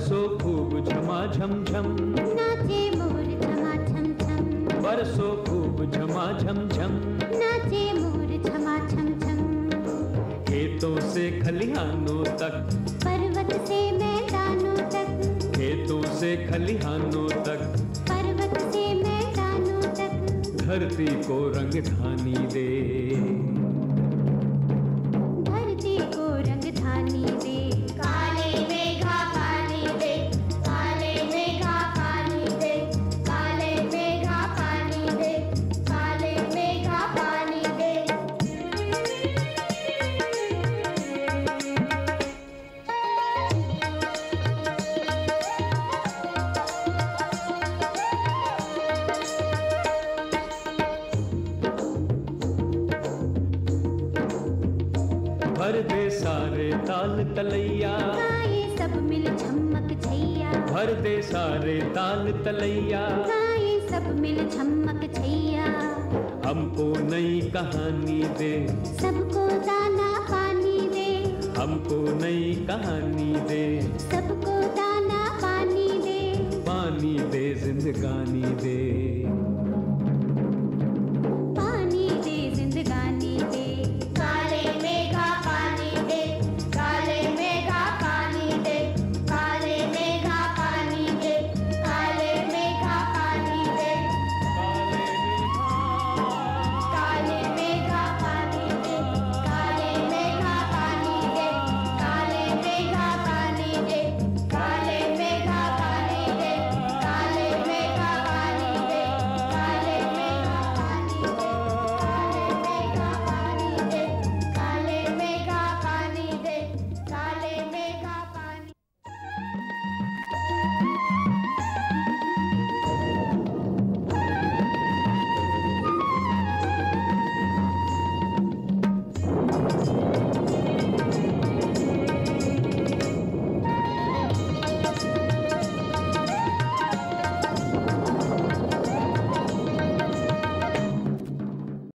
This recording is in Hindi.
बरसो खूब झमा झम झम, नाचे मोर झमा झम झम। बरसो खूब झमा झम झम, नाचे मोर झमा झम झम। खेतों से खलिहानों तक, पर्वत से मैदानों तक, खेतों से खलिहानों तक, पर्वत से मैदानों तक। धरती को रंग ढानी दे, धरती को रंग ढानी दे। काले मेघा पानी दे, काले मेघा पानी दे, काले मेघा पानी दे, काले मेघा पानी दे। भर दे सारे ताल तलैया, गाए सब मिल झमक छैया, भर दे सारे ताल तलैया, गाए सब मिल झमक छैया। हमको नई कहानी दे, सबको दाना पानी दे, हमको नई कहानी दे, सबको दाना पानी दे। पानी दे जिंदगानी दे।